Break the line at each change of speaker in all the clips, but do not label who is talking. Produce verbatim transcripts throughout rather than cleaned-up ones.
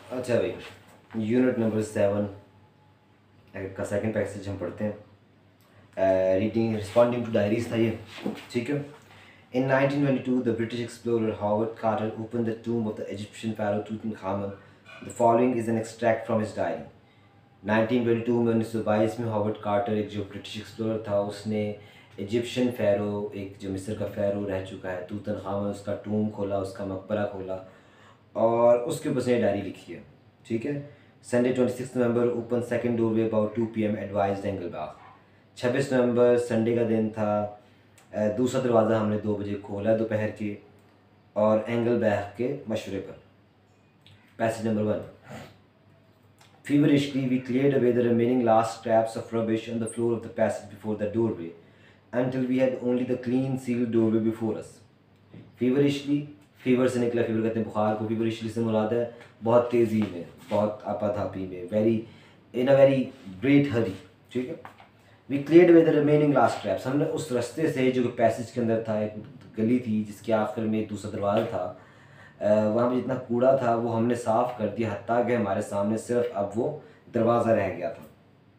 अच्छा भाई, unit number seven का सेकंड पैसेज हम पढ़ते हैं। रीडिंग रिस्पॉन्डिंग टू डायरीज था ये, ठीक है। In nineteen twenty-two, the British explorer Howard Carter opened the tomb of the Egyptian pharaoh Tutankhamun. The following is an extract from his diary. Nineteen twenty two में उन्नीस सौ बाईस में Howard Carter, एक जो ब्रिटिश एक्सप्लोरर था, उसने Egyptian pharaoh, एक जो मिस्र का फ़ैरो रह चुका है तूतनखामन, उसका टूम खोला, उसका मकबरा खोला और उसके ऊपर उसने डायरी लिखी है, ठीक है। Sunday twenty six November open second doorway about two p m advise Engelbach. छब्बीस नवंबर संडे का दिन था, दूसरा दरवाज़ा हमने दो बजे खोला दोपहर के और एंगलबाग के मशवरे पर। Passage number one. Feverishly, we cleared away the remaining last scraps of rubbish on the floor of the passage before the doorway, until we had only the clean sealed doorway before us. Feverishly, fever से निकला, fever कहते हैं बुखार को, feverishly से मुराद है बहुत तेज़ी में, बहुत आपाधापी में, very in a very great hurry, ठीक है। We cleared away the remaining last scraps. हमने उस रास्ते से जो पैसेज के अंदर था, एक गली थी जिसके आखिर में दूसरा दरवाज़ा था, वहाँ पे जितना कूड़ा था वो हमने साफ़ कर दिया, हत्ता कि हमारे सामने सिर्फ अब वो दरवाज़ा रह गया था।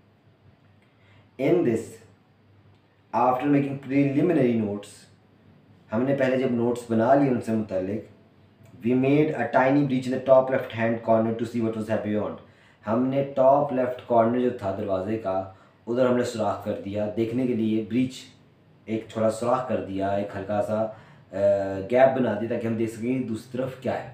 In this after making preliminary notes, हमने पहले जब नोट्स बना लिए उनसे मुतालिक, we made a tiny breach in the top left hand corner to see what was beyond. हमने टॉप लेफ्ट कॉर्नर जो था दरवाजे का, उधर हमने सुराख कर दिया देखने के लिए, ब्रीच एक थोड़ा सुराख कर दिया, एक हल्का सा गैप बना दी ताकि हम देख सकें दूसरी तरफ क्या है।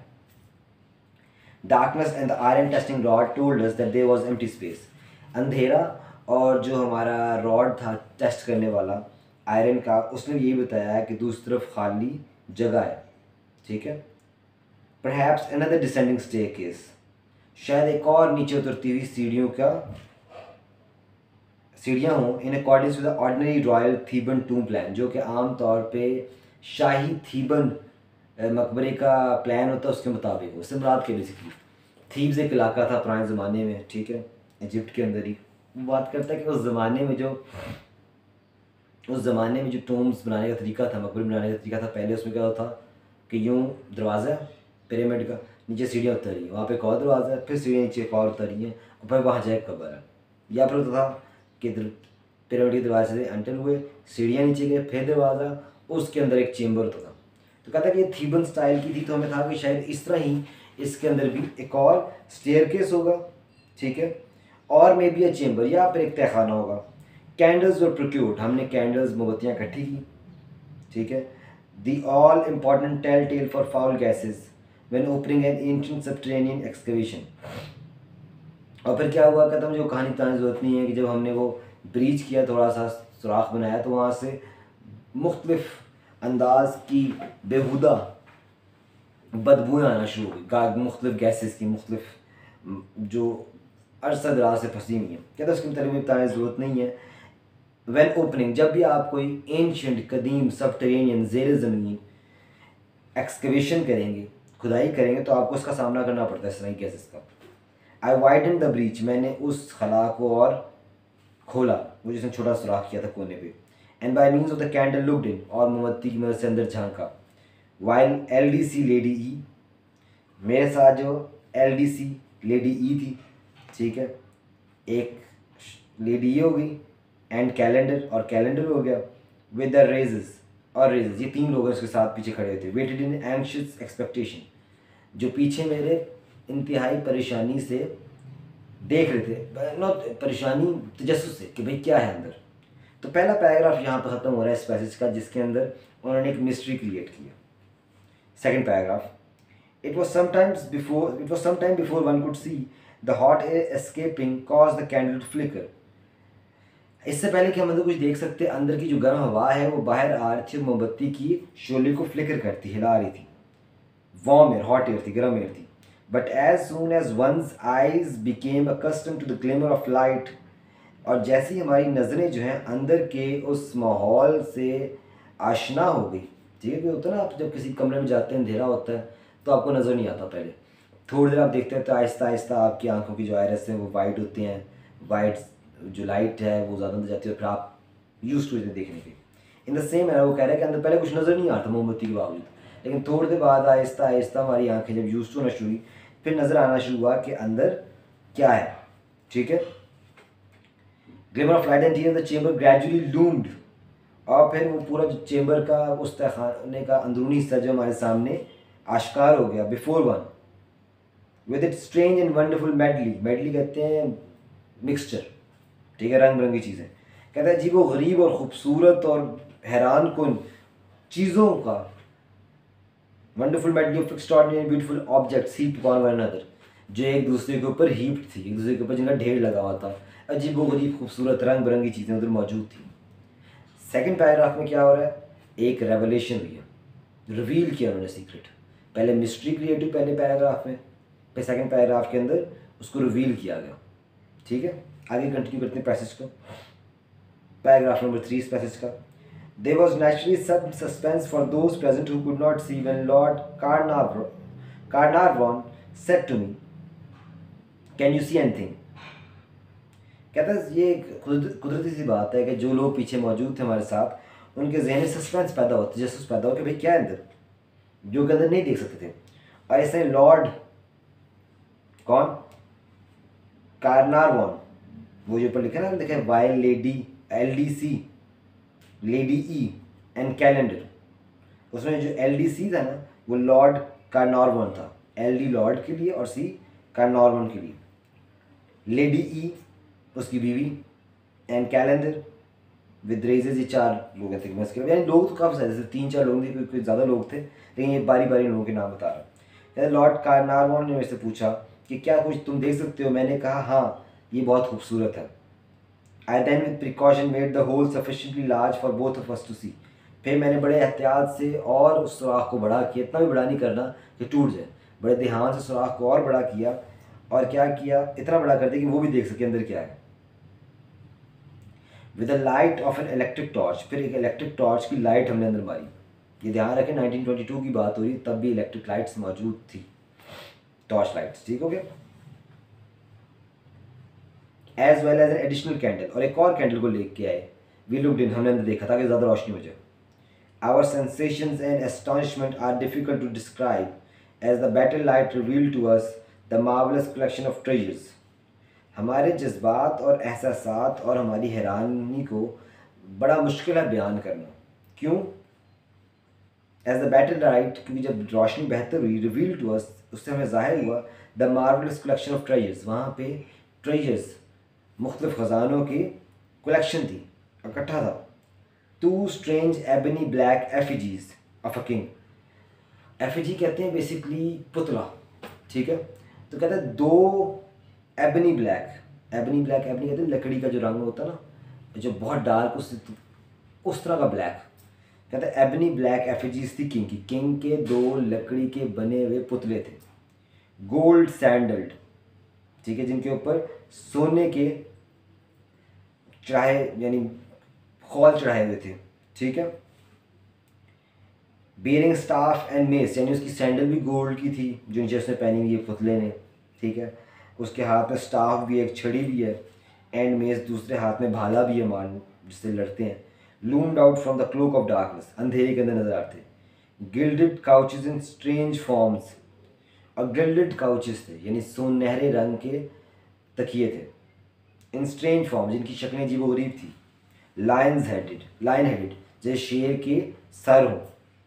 Darkness and the iron testing rod told us that there was empty space. अंधेरा और जो हमारा रॉड था टेस्ट करने वाला आयरन का, उसने यही बताया कि दूसरी तरफ खाली जगह है, ठीक है। परहैप्स अनदर डिसेंडिंग स्टेयरकेस, शायद एक और नीचे उतरती हुई सीढ़ियों का सीढ़ियाँ हों, in according with the ordinary royal Theban tomb plan, जो कि आम तौर पे शाही थीबन मकबरे का प्लान होता है उसके मुताबिक हो। उससे मुराद के बेसिकली थीब्स एक इलाका था पुराने ज़माने में, ठीक है, इजिप्ट के अंदर ही। बात करता है कि उस ज़माने में जो उस ज़माने में जो टूम्स बनाने का तरीका था, मकबरे बनाने का तरीका था, पहले उसमें क्या होता कि यूँ दरवाज़ा पिरामिड का, नीचे सीढ़ियाँ उतर रही हैं, वहाँ पे एक और दरवाज़ा है, फिर सीढ़ियाँ नीचे एक और उतर रही हैं और फिर वहाँ जाए कब्र है। या फिर होता था कि पिरामिड के दरवाजे से एंटर हुए, सीढ़ियाँ नीचे गए, फिर दरवाज़ा, उसके अंदर एक चेम्बर होता था। तो कहता है कि ये थीबन स्टाइल की थी, तो हमें था कि शायद इस तरह ही इसके अंदर भी एक और स्टेयरकेस होगा, ठीक है, और मे बी अ चेम्बर या फिर एक तहखाना होगा। कैंडल्स वर प्रोक्यूर्ड, हमने कैंडल्स मोमबत्तियाँ इकट्ठी की, ठीक है। The all important tell tell for foul gases when opening an ancient subterranean excavation. और फिर क्या हुआ, कहता मुझे कहानी बताने की ज़रूरत नहीं है कि जब हमने वो ब्रीच किया, थोड़ा सा सुराख बनाया, तो वहाँ से मुख्तलिफ अंदाज की बेहुदा बदबूएँ आना शुरू हो गई, मुख्तलिफ गैसेस की, मुख्तलिफ जो अरसा दराज से फंसी हुई हैं। कहता उसकी मतलब में बताने की ज़रूरत नहीं है। वैन ओपनिंग, जब भी आप कोई एंशिएंट कदीम सबटरेनियन ज़ेर ज़मीन एक्सकवेशन करेंगे, खुदाई करेंगे, तो आपको इसका सामना करना पड़ता है इस तरह की गैसेस का। आई वाइडन द ब्रीच, मैंने उस खला को और खोला, वो जिसने छोटा सुराख किया था कोने पे। And by means of the candle looked in, और मोमबत्ती की मदद से अंदर झांका। While L D C lady E, मेरे साथ जो L D C lady E थी, ठीक है, एक लेडी ई हो गई, एंड कैलेंडर, और कैलेंडर हो गया, विद द रेजेस, और रेजेस, ये तीन लोग उसके साथ पीछे खड़े हुए थे। वेटेड इन एंशियस एक्सपेक्टेशन, जो पीछे मेरे इंतहाई परेशानी से देख रहे थे, नॉट परेशानी, तजस्सुस से कि भाई क्या है अंदर। तो पहला पैराग्राफ यहाँ पर ख़त्म हो रहा है इस पैसेज का, जिसके अंदर उन्होंने एक मिस्ट्री क्रिएट किया। Second paragraph, it was sometimes before it was some time before one could see the hot air escaping cause the candle to flicker. इससे पहले कि हम अंदर कुछ देख सकते, अंदर की जो गर्म हवा है वो बाहर आ रही थी, मोमबत्ती की शोले को फ्लिकर करती, हिला रही थी। वार्म एयर, हॉट एयर थी, गर्म एयर थी। But as soon as one's eyes became accustom to the glimmer of light, और जैसे ही हमारी नज़रें जो हैं अंदर के उस माहौल से आशना हो गई, ठीक है, कि होता है ना, आप जब किसी कमरे में जाते हैं अंधेरा होता है तो आपको नज़र नहीं आता, पहले थोड़ी देर आप देखते हैं तो आहिस्ता आहिस्ता आपकी आंखों की जो आयरस हैं वो वाइट होती हैं, वाइट जो लाइट है वो ज़्यादा अंदर जाती है और फिर आप यूज टू इसे देखने के। इन द सेम है, वो कह रहा है कि अंदर पहले कुछ नज़र नहीं आता मोमबत्ती के बावजूद, लेकिन थोड़ी देर बाद आहिस्ता आहिस्ता हमारी आंखें जब यूज टू होना शुरू हुई, फिर नज़र आना शुरू हुआ कि अंदर क्या है, ठीक है। Glimmer of light and the chamber gradually loomed, और फिर वो पूरा जो चेम्बर का उस तहखाने का अंदरूनी हिस्सा जो हमारे सामने आश्कार हो गया। Before one with it strange and wonderful medley, medley कहते हैं मिक्सचर, ठीक है, रंग बिरंगी चीज़ें। कहता है जी वो गरीब और ख़ूबसूरत और हैरान कुन चीज़ों का, wonderful medley of extraordinary beautiful objects heaped upon one another, जो एक दूसरे के ऊपर हीप्ड थी, एक दूसरे के ऊपर जिनका ढेर लगा हुआ था। अजीब व गरीब खूबसूरत रंग बिरंगी चीज़ें उधर मौजूद थी। सेकंड पैराग्राफ में क्या हो रहा है, एक रेवलेशन हुई है, रिवील किया उन्होंने सीक्रेट। पहले मिस्ट्री क्रिएट हुई पहले पैराग्राफ में, फिर सेकंड पैराग्राफ के अंदर उसको रिवील किया गया, ठीक है। आगे कंटिन्यू करते हैं पैसेज को, पैराग्राफ नंबर थ्री इस पैसेज का। There was naturally some suspense for those present who could not see when Lord Carnarvon, Carnarvon said to me, "Can you see anything?" कहता है ये कुदरती सी बात है कि जो लोग पीछे मौजूद थे हमारे साथ, उनके जहन में सस्पेंस पैदा होता, जैसे पैदा हो कि भाई क्या है अंदर, जो के अंदर नहीं देख सकते थे। और ऐसे लॉर्ड कौन, कार्नारवॉन, वो जो ऊपर लिखा ना, देखें why lady L D C lady E and Callender, उसमें जो एल डी सी था ना वो लॉर्ड कार्नारवॉन था, एल डी लॉर्ड के लिए और सी कार्नारवॉन के लिए। लेडी ई उसकी बीवी, एंड कैलेंडर विद रेजेज, ये चार लोग थे उसके, यानी लोग तो काफ़ी सारे, जैसे तीन चार लोग थे, कोई कोई ज़्यादा लोग थे, लेकिन ये बारी बारी लोगों के नाम बता रहा है। लॉर्ड कार्नारवॉन ने मेरे से पूछा कि क्या कुछ तुम देख सकते हो। मैंने कहा हाँ ये बहुत खूबसूरत है। I then with precaution made the hole sufficiently large for both of us to see. फिर मैंने बड़े एहतियात से और उस सुराख को बड़ा किया, इतना भी बड़ा नहीं करना कि टूट जाए, बड़े ध्यान से सुराख को और बड़ा किया, और क्या किया, इतना बड़ा कर दिया कि वो भी देख सके अंदर क्या है। With the light of an electric torch, फिर एक इलेक्ट्रिक टॉर्च की लाइट हमने अंदर मारी। ये ध्यान रखें नाइनटीन ट्वेंटी टू की बात हो रही, तब भी इलेक्ट्रिक लाइट्स मौजूद थी, टॉर्च लाइट्स, ठीक हो गया। As well as an additional candle, और एक और कैंडल को लेके आए। वी लुक्ड इन, हमने अंदर देखा था कि ज़्यादा रोशनी हो जाए। Our sensations and astonishment are difficult to describe as the better light reveal to us the marvellous collection of treasures. हमारे जज्बात और एहसासात और हमारी हैरानी को बड़ा मुश्किल है बयान करना। क्यों? एज द बेटर लाइट, क्योंकि जब रोशनी बेहतर हुई, रिवील टू अस, उससे हमें ज़ाहिर हुआ the marvellous collection of treasures, वहाँ पे ट्रेजर्स मुख्तलिफ ख़जानों की कलेक्शन थी, इकट्ठा था। Two strange ebony black effigies of a king, effigy कहते हैं बेसिकली पुतला, ठीक है। तो कहते हैं दो ebony black, ebony black, ebony कहते हैं लकड़ी का जो रंग होता है ना, जो बहुत डार्क, उस उस तरह का ब्लैक। कहते हैं एबनी ब्लैक एफिजीज थी किंग की, किंग के दो लकड़ी के बने हुए पुतले थे, गोल्ड सैंडल्ड, ठीक है, जिनके ऊपर सोने के चढ़ाए यानी खौल चढ़ाए हुए थे, ठीक है। बियरिंग स्टाफ एंड मेस, यानी उसकी सैंडल भी गोल्ड की थी जो नीचे उसने पहनी हुई है पुतले ने, ठीक है। उसके हाथ में स्टाफ भी है, एक छड़ी भी है, एंड मेस, दूसरे हाथ में भाला भी है, मान जिससे लड़ते हैं। Loomed out from the cloak of darkness, अंधेरे के अंदर नजर आते। Gilded couches in strange forms, और गिल्डेड काउचेस थे यानी सुनहरे रंग के तकिए थे, इन स्ट्रेंज फॉर्म, जिनकी शक्लें अजीब व गरीब थी। लायंस हेडेड, लायन हेडेड, जैसे शेर के सर हो।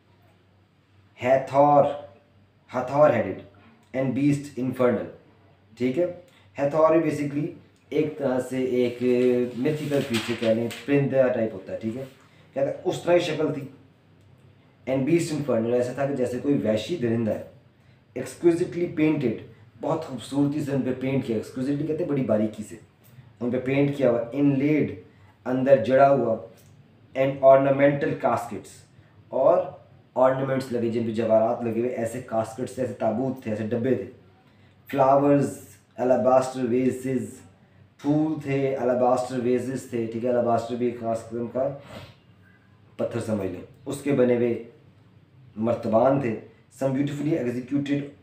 Hathor, Hathor headed, and beast infernal, ठीक है। हैथौर भी बेसिकली एक तरह से एक मिथिकल क्रीचर कह लें, परिंदा टाइप होता है, ठीक है। कहते हैं उस तरह की शक्ल थी। एंड बीस्ट इन्फर्नल, ऐसा था कि जैसे कोई वैशी दरिंदा है। एक्सक्विजिटली पेंटेड, बहुत खूबसूरती से उन पर पेंट किया, एक्सक्विजिटली कहते हैं बड़ी बारीकी से उन पर पेंट किया हुआ। इनलेड, अंदर जड़ा हुआ। एंड ऑर्नामेंटल कास्केट्स, और ऑर्नामेंट्स लगे जिन पर जवाहरात लगे हुए, ऐसे कास्केट्स थे, ऐसे ताबूत थे, ऐसे डब्बे थे। फ्लावर्स, अलाबास्टर वेसेस, फूल थे, अलाबास्टर वेसेस थे, ठीक है। अलाबास्टर भी एक खास किस्म का पत्थर समझ लें, उसके बने हुए मर्तबान थे। Some beautifully executed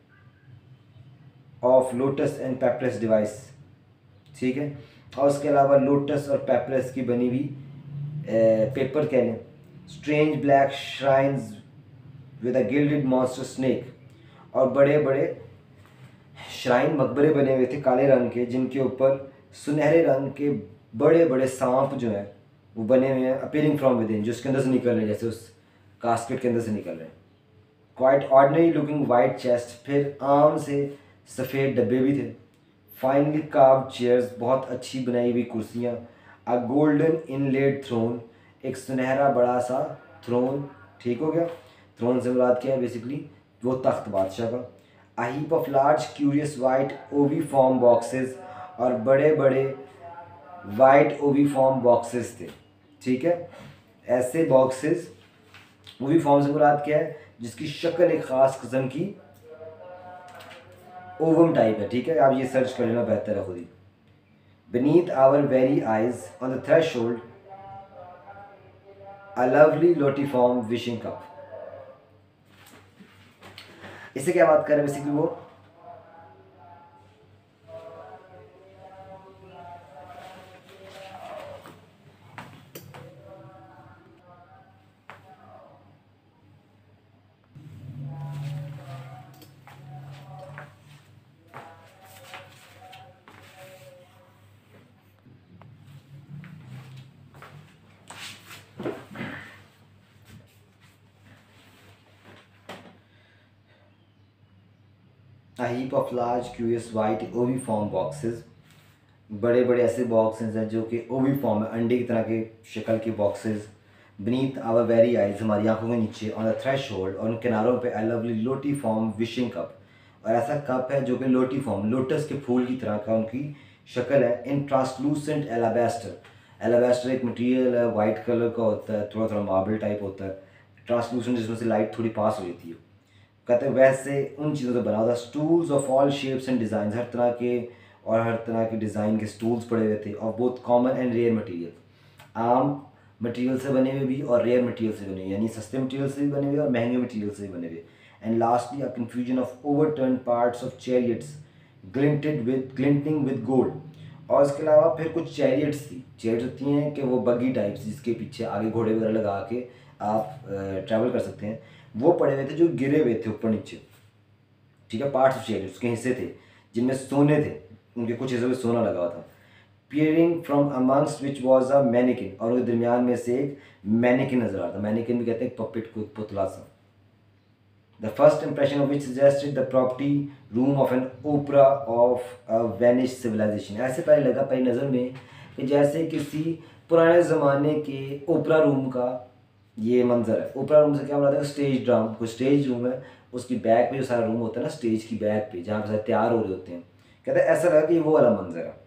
of lotus and papyrus device, ठीक है। और उसके अलावा लोटस और पेपरस की बनी हुई पेपर कह लें। Strange black shrines with a gilded monster snake, और बड़े बड़े श्राइन मकबरे बने हुए थे काले रंग के, जिनके ऊपर सुनहरे रंग के बड़े बड़े सांप जो हैं वो बने हुए हैं, अपीयरिंग फ्रॉम विद इन, जो उसके अंदर से निकल रहे हैं, जैसे उस कास्केट के अंदर से निकल रहे हैं। Quite ordinary looking white chest, फिर आम से सफ़ेद डब्बे भी थे। फाइनली कार्व्ड चेयर्स, बहुत अच्छी बनाई हुई कुर्सियाँ। अ गोल्डन इनलेड थ्रोन, एक सुनहरा बड़ा सा थ्रोन, ठीक हो गया। थ्रोन से मुराद क्या है, बेसिकली वो तख्त बादशाह का। A heap of large curious white oviform boxes, और बड़े बड़े वाइट ओवी फॉर्म बॉक्सेस थे, ठीक है। ऐसे बॉक्सेस, ओवी फॉर्म से मुराद क्या है, जिसकी शक्ल एक ख़ास किस्म की ओवम टाइप है, ठीक है। आप ये सर्च कर लेना, बेहतर है खुद ही। Beneath our very eyes, on the threshold, a lovely lotiform wishing cup. इससे क्या बात कर रहे हैं बेसिकली वो, a heap of large curious white oviform boxes, बड़े बड़े ऐसे बॉक्सेस हैं जो कि ओवी फॉर्म है, अंडे की तरह के शक्ल के boxes. Beneath our very eyes, हमारी आंखों के नीचे। ऑन द थ्रेश होल्ड, और उन किनारों पे a lovely lotiform wishing cup, और ऐसा कप है जो कि लोटी फॉर्म, लोटस के फूल की तरह का उनकी शक्ल है। इन ट्रांसलूसेंट एलाबेस्टर, एलाबेस्टर एक मटीरियल है, वाइट कलर का होता है, थोड़ा थोड़ा मार्बल टाइप होता है, ट्रांसलूसेंट, जिसमें से लाइट थोड़ी पास हो जाती है। कहते हैं वैसे उन चीज़ों से बना हुआ था। Stools of all shapes and design, हर तरह के और हर तरह के डिज़ाइन के स्टूल्स पड़े हुए थे, और बहुत कॉमन एंड रेयर मटेरियल, आम मटेरियल से बने हुए भी और रेयर मटेरियल से बने हुए, यानी सस्ते मटेरियल से भी बने हुए और महंगे मटेरियल से भी बने हुए। And lastly a confusion of overturn parts of chariots glinted with glinting with gold, और इसके अलावा फिर कुछ चैरियट्स थी। चैरियट होती हैं कि वो बग्गी टाइप्स, जिसके पीछे आगे घोड़े वगैरह लगा के आप ट्रैवल कर सकते हैं, वो पड़े हुए थे जो गिरे हुए थे ऊपर नीचे, ठीक है। पार्ट्स ऑफ चैरियट, उसके हिस्से थे जिनमें सोने थे, उनके कुछ हिस्सों में सोना लगा हुआ था। Peering from amongst which was a manikin, और उनके दरमियान में से एक मैनिकिन नजर आता था। मैनिकिन भी कहते हैं पपेट को, पुतला सा। The first impression of which suggested the property room of an opera of a vanish civilisation, ऐसे पहले लगा पहली नज़र में कि जैसे किसी पुराने ज़माने के ओपरा रूम का ये मंजर है। ओपरा रूम से क्या बनाता है, स्टेज ड्राम, कोई स्टेज रूम है, उसकी बैक पे जो सारा रूम होता है ना, स्टेज की बैक पे जहाँ पे तैयार हो रहे होते हैं, कहते हैं ऐसा लगा कि ये वो वाला मंजर है।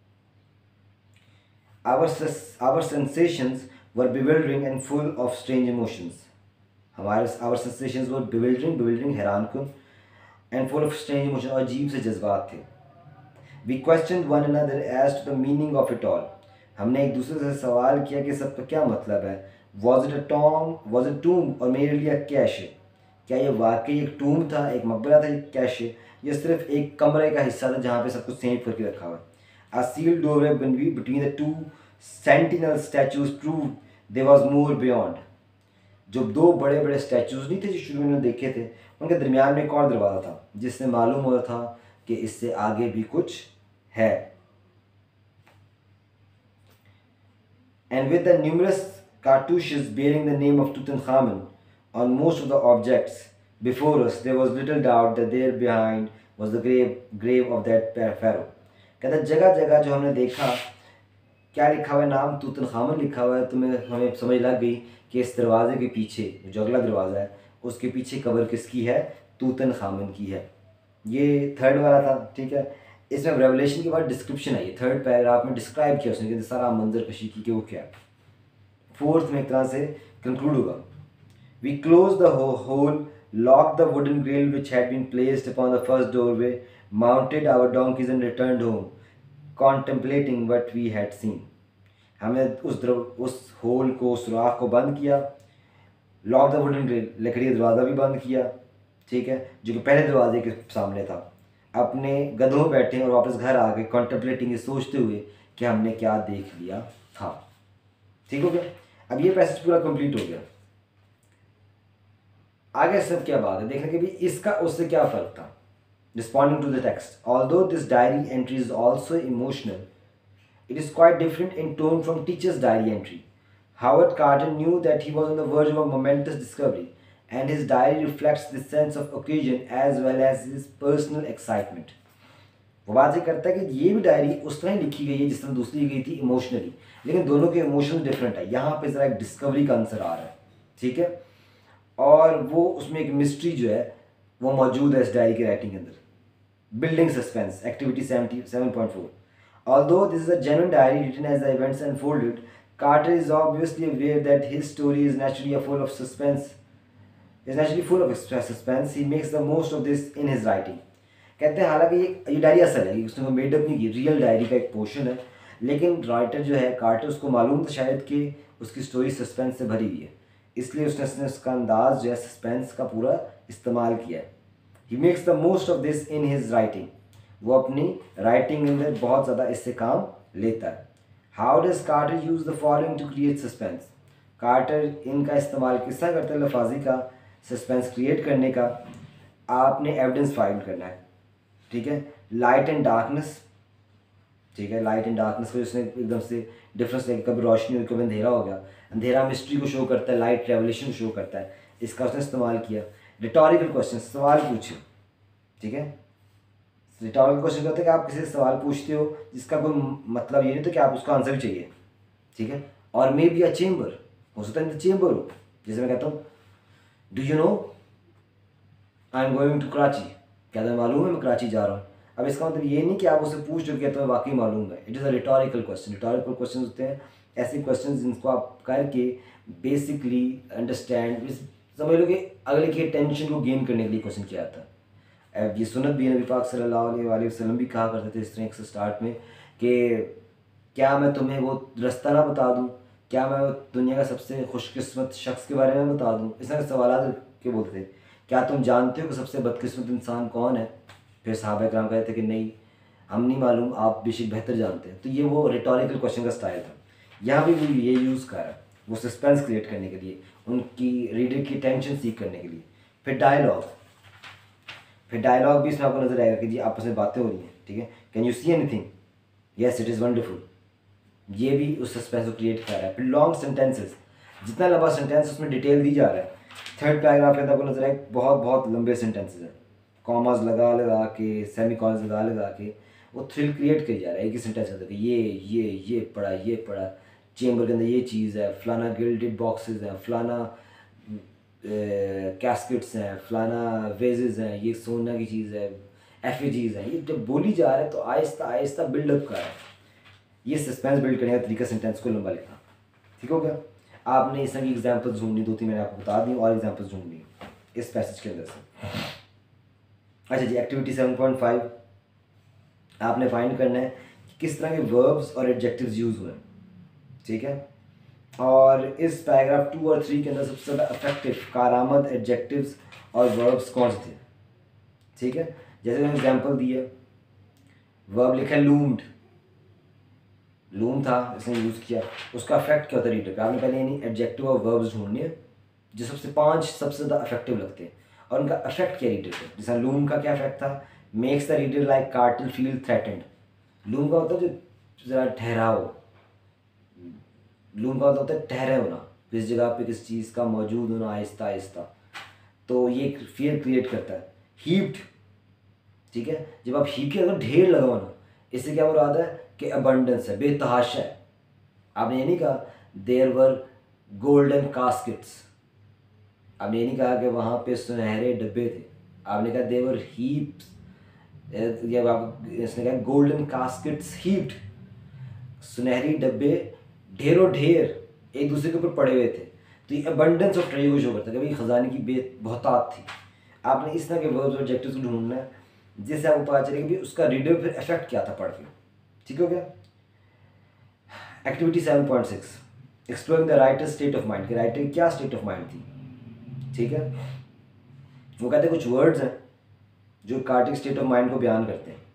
Our our sensations were bewildering and full of strange emotions. हमारे our sensations were bewildering, bewildering हैरान कुन, and full of strange emotions, और अजीब से जज्बात थे। We questioned one another as to the meaning of it all. हमने एक दूसरे से सवाल किया कि सब का क्या मतलब है। Was it a tomb? Was it tomb? और मेरे लिए कैश है, क्या ये वाकई एक टूम था, एक मकबरा था, एक कैश है, ये सिर्फ एक कमरे का हिस्सा था जहाँ पे सब कुछ सेव करके रखा हुआ है। A sealed doorway between the two sentinel statues proved there was more beyond. जो दो बड़े बड़े स्टैचूज नहीं थे जो शुरू में देखे थे, उनके दरमियान में एक और दरवाज़ा था जिससे मालूम होता था कि इससे आगे भी कुछ है। And with the numerous cartouches bearing the name of Tutankhamun on most of the objects before us, there was little doubt that there behind was the grave grave of that pharaoh. कहता जगह जगह जो हमने देखा, क्या लिखा हुआ है, नाम तूतनखामन लिखा हुआ है, तो मैं हमें समझ लग गई कि इस दरवाजे के पीछे जो अगला दरवाज़ा है उसके पीछे कब्र किसकी है, तूतनखामन की है। ये थर्ड वाला था, ठीक है। इसमें रेवलेशन के बाद डिस्क्रिप्शन आई है, थर्ड पैराग्राफ में डिस्क्राइब किया उसने कि सारा मंजर कशी की कि वो क्या है। फोर्थ में एक तरह से कंक्लूड होगा। We close the hole, lock the wooden grille which had been placed upon the first doorway, mounted our donkeys and returned home contemplating what we had seen. हमने उस द्रव उस होल को, सुराख को बंद किया। लॉक द वुडन ग्रिल, लकड़ी का दरवाज़ा भी बंद किया, ठीक है, जो कि पहले दरवाजे के सामने था। अपने गधों बैठे और वापस घर आ गए, कॉन्टेम्पलेटिंग, ये सोचते हुए कि हमने क्या देख लिया था। ठीक हो गया। अब ये पैसेज पूरा कंप्लीट हो गया। आगे सब क्या बात है, देखने के भी इसका उससे क्या फ़र्क था। responding to the text. Although this diary entry is also emotional, it is quite different in tone from teacher's diary entry. Howard Carter knew that he was on the verge of a momentous discovery, and his diary reflects this sense of occasion as well as his personal excitement. वो बात ये करता है कि ये भी diary उस तरह ही लिखी गई है जिस तरह दूसरी गई थी इमोशनली, लेकिन दोनों के इमोशनल डिफरेंट है. यहाँ पे ज़रा एक डिस्कवरी का आंसर आ रहा है, ठीक है, और वो उसमें एक मिस्ट्री जो है वो मौजूद है इस डायरी की राइटिंग के अंदर. Building suspense, activity seventy seven point four. Although this is a genuine diary written as the events unfolded, Carter is obviously aware that his story is naturally full of suspense. Is naturally full of suspense. He makes the most of this in his writing. कहते हैं हालांकि ये ये diary असल है, उसने made up नहीं की, रियल डायरी का एक पोर्शन है, लेकिन राइटर जो है कार्टर उसको मालूम था शायद कि उसकी स्टोरी सस्पेंस से भरी हुई है, इसलिए उसने उसने उसका अंदाज जो है सस्पेंस का पूरा इस्तेमाल किया है. He makes the most of this in his writing. वो अपनी राइटिंग के अंदर बहुत ज़्यादा इससे काम लेता है. How does Carter use the following to create suspense. Carter इनका इस्तेमाल किस तरह करते हैं लफाजी का सस्पेंस क्रिएट करने का. आपने एविडेंस फाइंड करना है, ठीक है, लाइट एंड डार्कनेस, ठीक है, लाइट एंड डार्कनेस को उसने एकदम से डिफरेंस लेके कभी रोशनी हुई कभी अंधेरा हो गया. अंधेरा मिस्ट्री को शो करता है, लाइट रेवोल्यूशन को शो करता है, इसका उसने इस्तेमाल किया. रिटोरिकल क्वेश्चन, सवाल पूछे, ठीक है. रिटोरिकल क्वेश्चन कहते हैं कि आप किसी से सवाल पूछते हो जिसका कोई मतलब ये नहीं तो कि आप उसका आंसर भी चाहिए, ठीक है. और मे बी अ चेम्बर, हो सकता है चेम्बर हो, जैसे मैं कहता हूँ do you know I am going to Karachi, क्या तुम्हें मालूम है मैं कराची जा रहा हूँ. अब इसका मतलब ये नहीं कि आप उससे पूछ रहे हो कि तुम्हें वाकई मालूम है. It is a rhetorical question. Rhetorical question होते हैं ऐसे क्वेश्चन जिनको आप करके बेसिकली अंडरस्टैंड समझ लो कि अगले की टेंशन को गेन करने के लिए क्वेश्चन किया जाता है. ये सुन्नत भी नबी पाक सल्लल्लाहु अलैहि वसल्लम भी कहा करते थे इस तरह से स्टार्ट में कि क्या मैं तुम्हें वो रास्ता ना बता दूं, क्या मैं दुनिया का सबसे खुशकिस्मत शख्स के बारे में बता दूं. इस तरह के सवाल के बोलते थे. क्या तुम जानते हो कि सबसे बदकिस्मत इंसान कौन है. फिर सहाबा कराम कहते थे कि नहीं हम नहीं मालूम, आप बेशक बेहतर जानते हैं. तो ये वो रिटोरिकल क्वेश्चन का स्टाइल था. यहाँ भी वो ये यूज़ कर रहा है वो सस्पेंस क्रिएट करने के लिए, उनकी रीडर की टेंशन सीख करने के लिए. फिर डायलॉग, फिर डायलॉग भी इसमें आपको नजर आएगा कि जी आपस में बातें हो रही हैं, ठीक है. Can you see anything, yes it is wonderful, ये भी उस सस्पेंस को क्रिएट कर रहा है. फिर लॉन्ग सेंटेंसेस, जितना लंबा सेंटेंस उसमें डिटेल दी जा रहा है. थर्ड पैराग्राफ के अंदर आपको नजर आएगा बहुत बहुत लंबे सेंटेंसेस हैं, कॉमास लगा लगा के, सेमी कॉन्स लगा लगा के वो थ्रिल क्रिएट करी जा रहा है एक ही सेंटेंस के अंदर. ये ये ये पढ़ा ये पढ़ा, चेम्बर के अंदर ये चीज़ है, फलाना गिल्डेड बॉक्सेस हैं, फलाना कैस्केट्स हैं, फलाना वेजेस हैं, ये सोना की चीज़ है, एफिजीज हैं. ये जब बोली जा रहा है तो आहिस्ता आहिस्ता बिल्डअप कर रहा है. ये सस्पेंस बिल्ड करने का तरीका सेंटेंस को लंबा लिखना. ठीक हो गया. आपने इस तरह की एग्जाम्पल्स ढूंढनी, दो तीन मैंने आपको बता दी और एग्जाम्पल्स ढूंढनी इस पैसेज के अंदर से. अच्छा जी, एक्टिविटी सेवन पॉइंट फाइव आपने फाइंड करना है कि किस तरह के वर्ब्स और एडजेक्टिव्स यूज़ हुए. ठीक है. और इस पैराग्राफ टू और थ्री के अंदर सबसे ज़्यादा इफेक्टिव कारआमद एडजेक्टिव्स और वर्ब्स कौन से थे. ठीक है. जैसे मैंने एग्जांपल दी है, वर्ब लिखा है लूम्ड, लूम था इसने यूज़ किया, उसका इफेक्ट क्या होता है रीडर पे. आपने पहले यानी एडजेक्टिव और वर्ब्स ढूंढने हैं जो सबसे पांच सबसे ज़्यादा इफेक्टिव लगते हैं और उनका इफेक्ट क्या रीडर पे. जैसा लूम का क्या इफेक्ट था, makes the reader like Carter feel threatened. Loom का होता है जो ज़रा ठहरा हो, लूम का होता है ठहरे होना, किस जगह पे किस चीज़ का मौजूद होना आहिस्ता आहिस्ता, तो ये फियर क्रिएट करता है. हीप्ड, ठीक है, जब आप हीप के अगर ढेर लगा होना, इससे क्या मुराद है कि अबंडेंस है, बेतहाशा है. आपने ये नहीं कहा देयर वर गोल्डन कास्केट्स, आपने ये नहीं कहा कि वहाँ पे सुनहरे डब्बे थे, आपने कहा देवर हीप्स. जब आप इसने कहा गोल्डन कास्केट्स हीप्ड, सुनहरी डब्बे ढेरों ढेर एक दूसरे के ऊपर पड़े हुए थे. तो ये अबंडेंस ऑफ ट्रेजर को शो करता है कि भाई ख़जाने की बे बहुतात थी. आपने इस तरह के वर्ब्स और एडजेक्टिव्स को ढूंढना है जिससे आपको पता चले कि भाई उसका रीडर पर इफेक्ट क्या था पढ़ के. ठीक हो गया. Activity seven point six exploring the writer state of mind. कि राइटर की क्या स्टेट ऑफ माइंड थी. ठीक है. वो कहते हैं कुछ वर्ड्स हैं जो कार्टिक स्टेट ऑफ माइंड को बयान करते हैं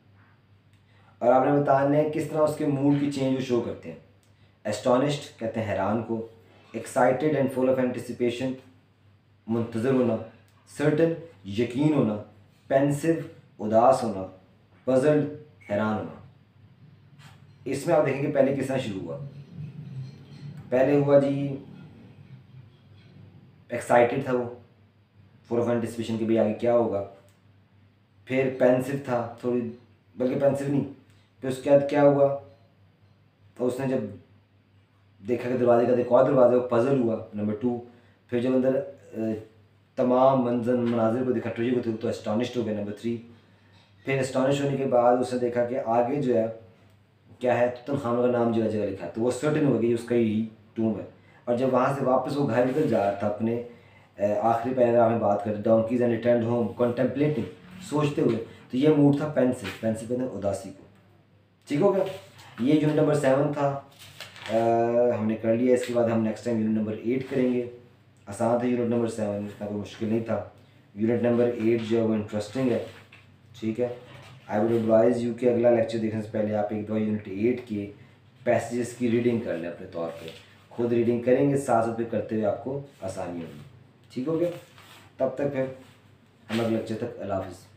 और आपने बताना है किस तरह उसके मूड की चेंज वो शो करते हैं. एस्टॉनिश्ड कहते हैं हैरान को, excited and full of anticipation मुंतज़र होना, सर्टन यकीन होना, पेंसिव उदास होना, पजल्ड, हैरान होना। इसमें आप देखेंगे पहले किस तरह शुरू हुआ। पहले हुआ जी एक्साइटेड था वो, फुल ऑफ एंटिसिपेशन के भी आगे क्या होगा। फिर पेंसिव था थोड़ी, बल्कि पेंसिव नहीं, फिर उसके बाद क्या हुआ, तो उसने जब देखा कि दरवाजे का एक और दरवाज़ा, वो पजल हुआ नंबर टू। फिर जब अंदर तमाम मंजर मनाजिर को देखा ट्रेजर को, तो एस्टॉनिश्ड हो गया नंबर थ्री। फिर एस्टॉनिश होने के बाद उसने देखा कि आगे जो है क्या है, तुतनखामुन का नाम जगह जगह लिखा है, तो वो सर्टेन हो गई उसका ही टूम है। और जब वहाँ से वापस वो घर निकल जा रहा था अपने आखिरी पैराग्राफ में बात करते donkeys and return home contemplating, सोचते हुए, तो ये मूड था पेंसिल, पेंसिल कहते हैं उदासी को। ठीक हो गया, ये यूनिट नंबर सेवन था, आ, हमने कर लिया। इसके बाद हम next time unit number eight करेंगे। आसान था यूनिट नंबर सेवन, इतना कोई मुश्किल नहीं था। यूनिट नंबर एट जो है वो इंटरेस्टिंग है। ठीक है, आई वुड एडवाइज़ यू कि अगला लेक्चर देखने से पहले आप एक दो यूनिट एट के पैसेजेस की रीडिंग कर लें अपने तौर पे। खुद रीडिंग करेंगे, साथ साथ पे करते हुए आपको आसानी होगी। ठीक हो गया, तब तक फिर हम अगले लेक्चर तक अल्लाह हाफ़िज़।